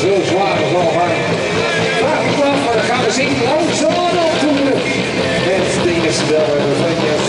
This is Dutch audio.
zo zwaar als allemaal. Vraag ik af, maar dan gaan we zingen langzaam op toeren. Met de eerste bel en